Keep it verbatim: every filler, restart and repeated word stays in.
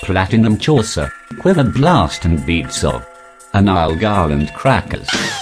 platinum chaucer, quiver blast and beads of Anil garland crackers.